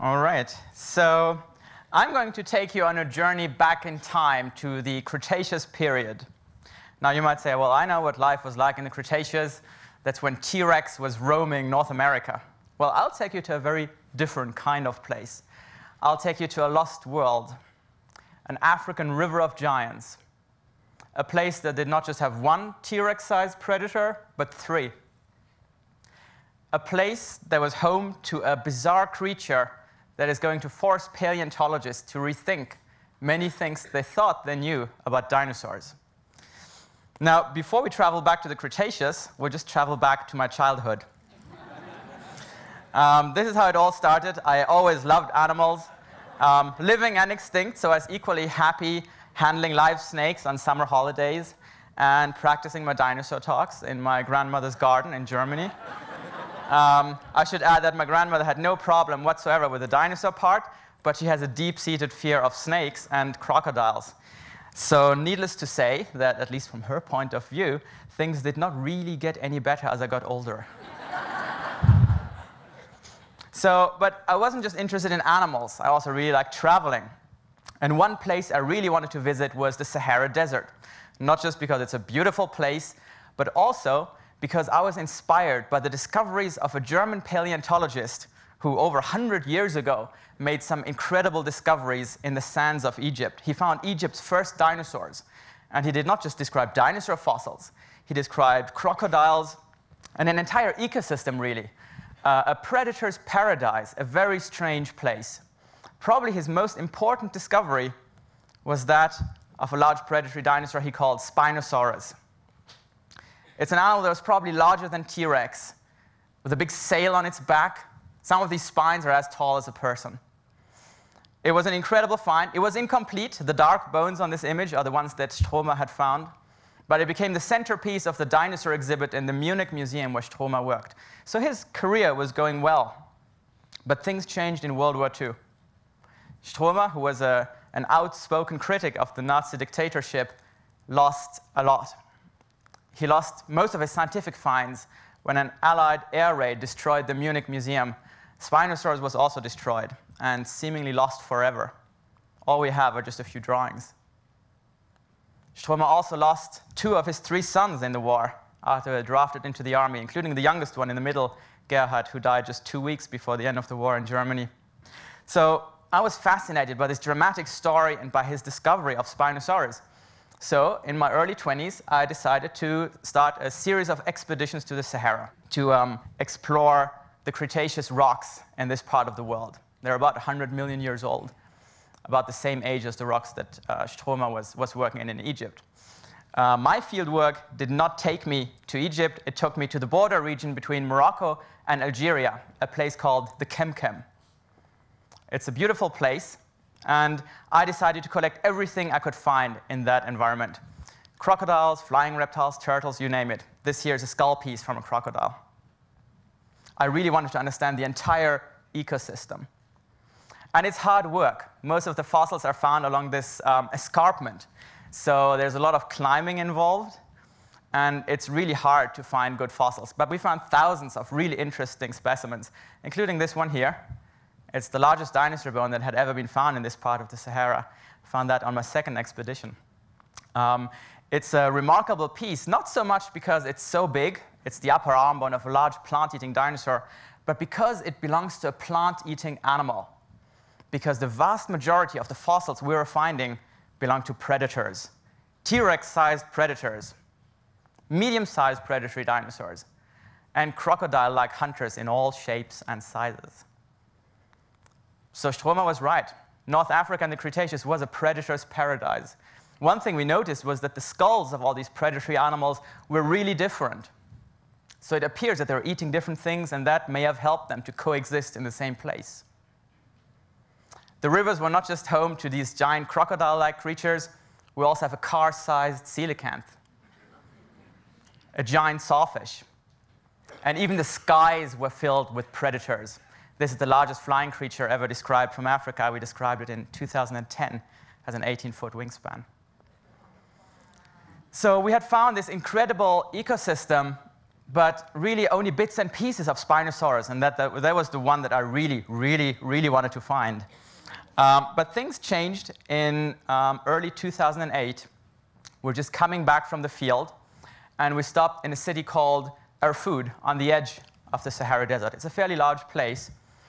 All right, so I'm going to take you on a journey back in time to the Cretaceous period. Now you might say, well, I know what life was like in the Cretaceous. That's when T-Rex was roaming North America. Well, I'll take you to a very different kind of place. I'll take you to a lost world, an African river of giants, a place that did not just have one T-Rex-sized predator, but three. A place that was home to a bizarre creature that is going to force paleontologists to rethink many things they thought they knew about dinosaurs. Now, before we travel back to the Cretaceous, we'll just travel back to my childhood. This is how it all started. I always loved animals, living and extinct, so I was equally happy handling live snakes on summer holidays and practicing my dinosaur talks in my grandmother's garden in Germany. I should add that my grandmother had no problem whatsoever with the dinosaur part, but she has a deep-seated fear of snakes and crocodiles. So needless to say that, at least from her point of view, things did not really get any better as I got older. But I wasn't just interested in animals. I also really liked traveling. And one place I really wanted to visit was the Sahara Desert, not just because it's a beautiful place, but also because I was inspired by the discoveries of a German paleontologist who, over 100 years ago, made some incredible discoveries in the sands of Egypt. He found Egypt's first dinosaurs. And he did not just describe dinosaur fossils. He described crocodiles and an entire ecosystem, really. A predator's paradise, a very strange place. Probably his most important discovery was that of a large predatory dinosaur he called Spinosaurus. It's an animal that was probably larger than T-Rex, with a big sail on its back. Some of these spines are as tall as a person. It was an incredible find. It was incomplete. The dark bones on this image are the ones that Stromer had found. But it became the centerpiece of the dinosaur exhibit in the Munich museum where Stromer worked. So his career was going well. But things changed in World War II. Stromer, who was an outspoken critic of the Nazi dictatorship, lost a lot. He lost most of his scientific finds when an Allied air raid destroyed the Munich museum. Spinosaurus was also destroyed and seemingly lost forever. All we have are just a few drawings. Stromer also lost 2 of his 3 sons in the war after they were drafted into the army, including the youngest one in the middle, Gerhard, who died just 2 weeks before the end of the war in Germany. So I was fascinated by this dramatic story and by his discovery of Spinosaurus. So in my early 20s, I decided to start a series of expeditions to the Sahara to explore the Cretaceous rocks in this part of the world. They're about 100 million years old, about the same age as the rocks that Stromer was working in Egypt. My fieldwork did not take me to Egypt. It took me to the border region between Morocco and Algeria, a place called the Kemkem. It's a beautiful place. And I decided to collect everything I could find in that environment. Crocodiles, flying reptiles, turtles, you name it. This here is a skull piece from a crocodile. I really wanted to understand the entire ecosystem. And it's hard work. Most of the fossils are found along this escarpment. So there's a lot of climbing involved. And it's really hard to find good fossils. But we found thousands of really interesting specimens, including this one here. It's the largest dinosaur bone that had ever been found in this part of the Sahara. I found that on my second expedition. It's a remarkable piece, not so much because it's so big, it's the upper arm bone of a large plant-eating dinosaur, but because it belongs to a plant-eating animal. Because the vast majority of the fossils we were finding belong to predators. T-Rex-sized predators, medium-sized predatory dinosaurs, and crocodile-like hunters in all shapes and sizes. So Stromer was right. North Africa and the Cretaceous was a predator's paradise. One thing we noticed was that the skulls of all these predatory animals were really different. So it appears that they were eating different things, and that may have helped them to coexist in the same place. The rivers were not just home to these giant crocodile-like creatures. We also have a car-sized coelacanth, a giant sawfish. And even the skies were filled with predators. This is the largest flying creature ever described from Africa. We described it in 2010 as an 18-foot wingspan. So we had found this incredible ecosystem, but really only bits and pieces of Spinosaurus, and that was the one that I really wanted to find. But things changed in early 2008. We're just coming back from the field, and we stopped in a city called Erfoud on the edge of the Sahara Desert. It's a fairly large place.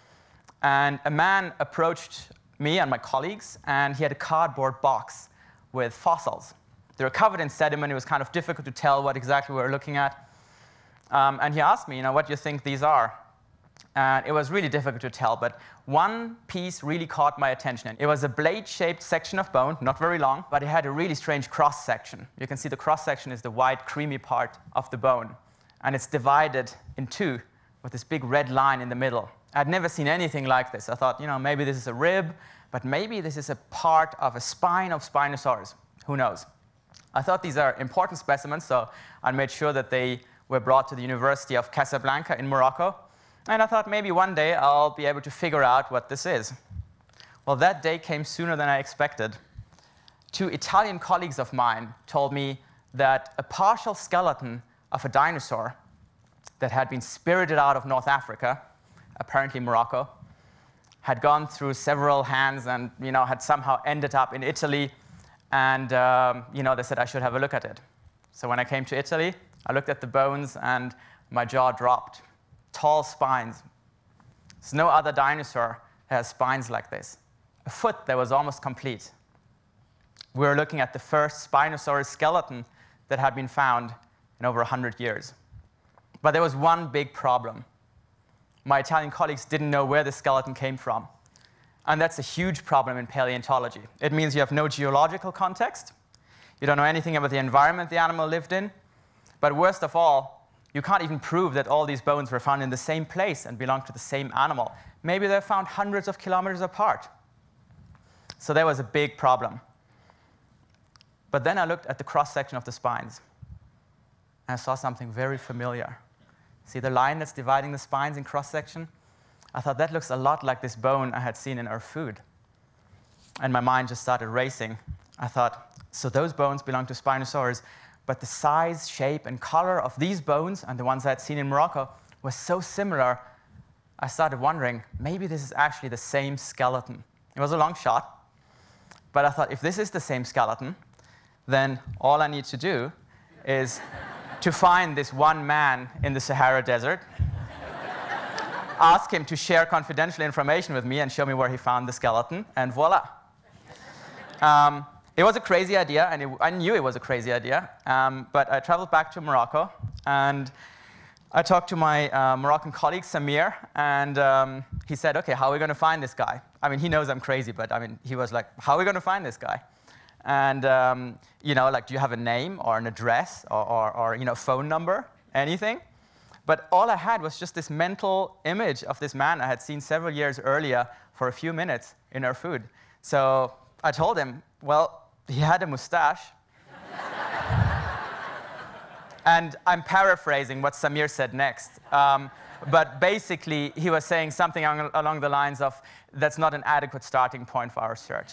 And a man approached me and my colleagues, and he had a cardboard box with fossils. They were covered in sediment. It was kind of difficult to tell what exactly we were looking at. And he asked me, what do you think these are? And it was really difficult to tell, but one piece really caught my attention. It was a blade-shaped section of bone, not very long, but it had a really strange cross-section. You can see the cross-section is the white, creamy part of the bone. And it's divided in two with this big red line in the middle. I'd never seen anything like this. I thought, maybe this is a rib, but maybe this is a part of a spine of Spinosaurus. Who knows? I thought these are important specimens, so I made sure that they were brought to the University of Casablanca in Morocco. And I thought maybe one day I'll be able to figure out what this is. Well, that day came sooner than I expected. 2 Italian colleagues of mine told me that a partial skeleton of a dinosaur that had been spirited out of North Africa, apparently Morocco, had gone through several hands and had somehow ended up in Italy. And they said I should have a look at it. So when I came to Italy, I looked at the bones and my jaw dropped. Tall spines. There's no other dinosaur that has spines like this. A foot that was almost complete. We were looking at the first Spinosaurus skeleton that had been found in over 100 years. But there was one big problem. My Italian colleagues didn't know where the skeleton came from. And that's a huge problem in paleontology. It means you have no geological context. You don't know anything about the environment the animal lived in. But worst of all, you can't even prove that all these bones were found in the same place and belong to the same animal. Maybe they're found hundreds of kilometers apart. So there was a big problem. But then I looked at the cross-section of the spines, and I saw something very familiar. See the line that's dividing the spines in cross-section? I thought that looks a lot like this bone I had seen in Erfoud. And my mind just started racing. I thought, so those bones belong to Spinosaurus, but the size, shape, and color of these bones and the ones I had seen in Morocco were so similar, I started wondering, maybe this is actually the same skeleton. It was a long shot, but I thought, if this is the same skeleton, then all I need to do is to find this one man in the Sahara Desert, ask him to share confidential information with me and show me where he found the skeleton, and voila. It was a crazy idea, and I knew it was a crazy idea, but I traveled back to Morocco, and I talked to my Moroccan colleague, Samir, and he said, okay, how are we going to find this guy? I mean, he knows I'm crazy, but he was like, how are we going to find this guy? And, do you have a name or an address or phone number, anything? But all I had was just this mental image of this man I had seen several years earlier for a few minutes in Erfoud. So I told him, well, he had a mustache. And I'm paraphrasing what Samir said next. But basically, he was saying something along the lines of, that's not an adequate starting point for our search.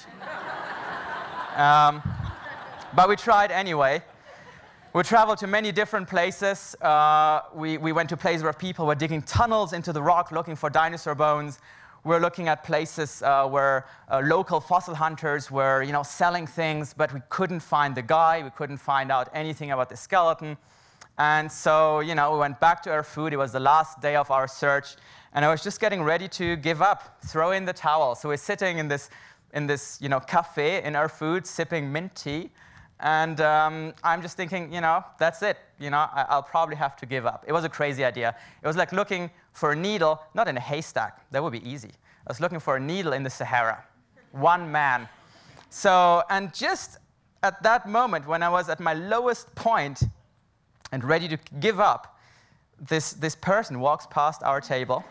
But we tried anyway. We traveled to many different places. We went to places where people were digging tunnels into the rock looking for dinosaur bones. We're looking at places where local fossil hunters were selling things, but we couldn't find the guy. We couldn't find out anything about the skeleton. And so we went back to Erfoud. It was the last day of our search. And I was just getting ready to give up, throw in the towel. So we're sitting in this cafe in Erfoud, sipping mint tea. And I'm just thinking, that's it. I'll probably have to give up. It was a crazy idea. It was like looking for a needle, not in a haystack. That would be easy. I was looking for a needle in the Sahara. One man. So, and just at that moment, when I was at my lowest point and ready to give up, this person walks past our table.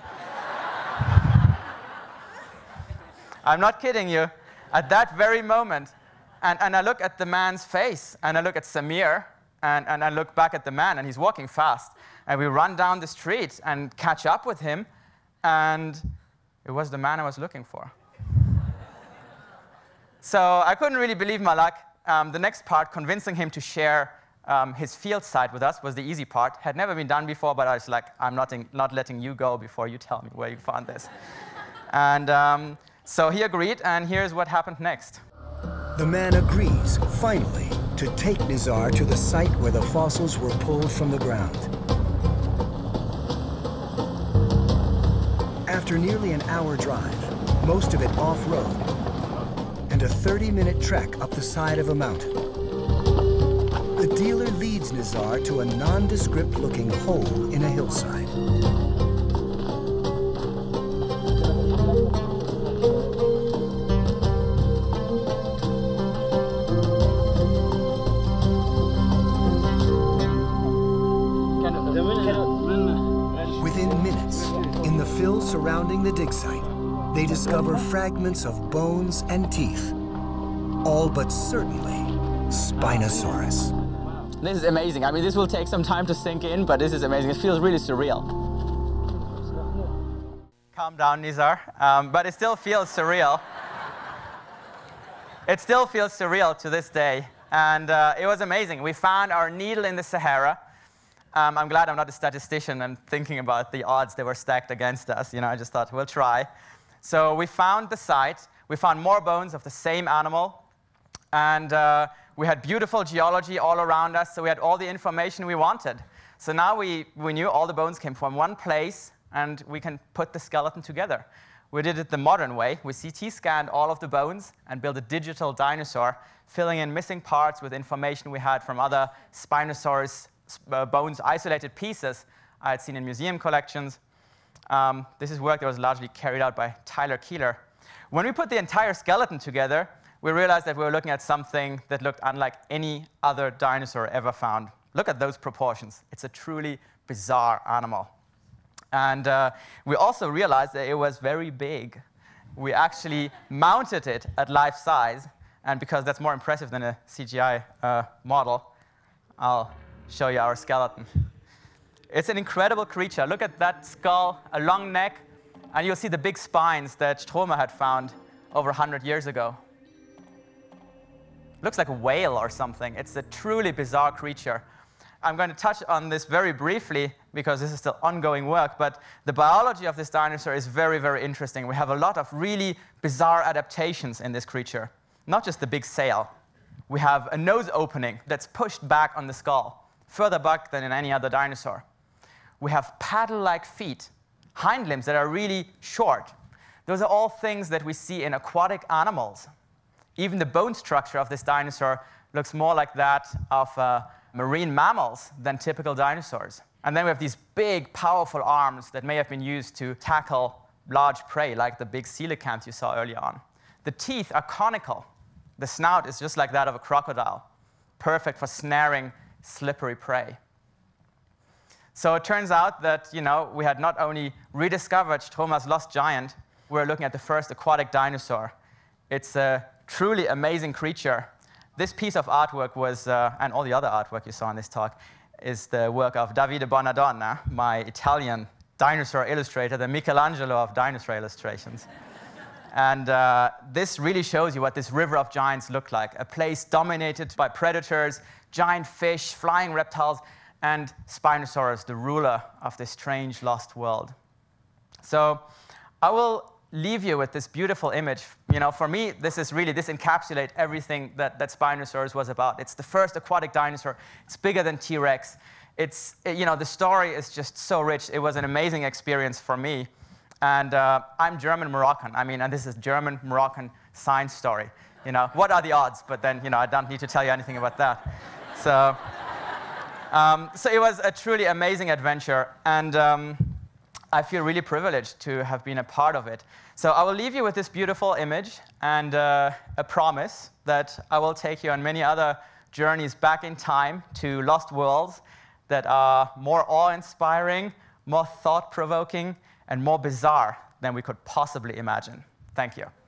I'm not kidding you. At that very moment, and I look at the man's face, and I look at Samir, and I look back at the man, and he's walking fast. And we run down the street and catch up with him, and it was the man I was looking for. So I couldn't really believe my luck. The next part, convincing him to share his field site with us was the easy part. Had never been done before, but I was like, I'm not letting you go before you tell me where you found this. And so he agreed, and here's what happened next. The man agrees, finally, to take Nizar to the site where the fossils were pulled from the ground. After nearly an hour drive, most of it off-road, and a 30-minute trek up the side of a mountain, the dealer leads Nizar to a nondescript-looking hole in a hillside. Within minutes, in the fill surrounding the dig site, they discover fragments of bones and teeth, all but certainly Spinosaurus. This is amazing. I mean, this will take some time to sink in, but this is amazing. It feels really surreal. Calm down, Nizar. But it still feels surreal. It still feels surreal to this day. And it was amazing. We found our needle in the Sahara. I'm glad I'm not a statistician and thinking about the odds that were stacked against us. You know, I just thought, we'll try. So we found the site. We found more bones of the same animal. And we had beautiful geology all around us, so we had all the information we wanted. So now we knew all the bones came from one place, and we can put the skeleton together. We did it the modern way. We CT scanned all of the bones and built a digital dinosaur, filling in missing parts with information we had from other Spinosaurus bones, isolated pieces I had seen in museum collections. This is work that was largely carried out by Tyler Keeler. When we put the entire skeleton together, we realized that we were looking at something that looked unlike any other dinosaur ever found. Look at those proportions. It's a truly bizarre animal. And we also realized that it was very big. We actually mounted it at life size, and because that's more impressive than a CGI model, I'll show you our skeleton. It's an incredible creature. Look at that skull, a long neck, and you'll see the big spines that Stromer had found over 100 years ago. Looks like a whale or something. It's a truly bizarre creature. I'm going to touch on this very briefly because this is still ongoing work, but the biology of this dinosaur is very, very interesting. We have a lot of really bizarre adaptations in this creature, not just the big sail. We have a nose opening that's pushed back on the skull, further back than in any other dinosaur. We have paddle-like feet, hind limbs that are really short. Those are all things that we see in aquatic animals. Even the bone structure of this dinosaur looks more like that of marine mammals than typical dinosaurs. And then we have these big, powerful arms that may have been used to tackle large prey, like the big coelacanth you saw earlier on. The teeth are conical. The snout is just like that of a crocodile, perfect for snaring slippery prey. So it turns out that, we had not only rediscovered Stromer's lost giant, we were looking at the first aquatic dinosaur. It's a truly amazing creature. This piece of artwork was, and all the other artwork you saw in this talk, is the work of Davide Bonadonna, my Italian dinosaur illustrator, the Michelangelo of dinosaur illustrations. And this really shows you what this river of giants looked like, a place dominated by predators, giant fish, flying reptiles, and Spinosaurus, the ruler of this strange lost world. So I will leave you with this beautiful image. For me, this encapsulates everything that Spinosaurus was about. It's the first aquatic dinosaur. It's bigger than T-Rex. The story is just so rich. It was an amazing experience for me. And I'm German-Moroccan. And this is German-Moroccan science story. What are the odds? But then, I don't need to tell you anything about that. So it was a truly amazing adventure. And I feel really privileged to have been a part of it. So I will leave you with this beautiful image and a promise that I will take you on many other journeys back in time to lost worlds that are more awe-inspiring, more thought-provoking, and more bizarre than we could possibly imagine. Thank you.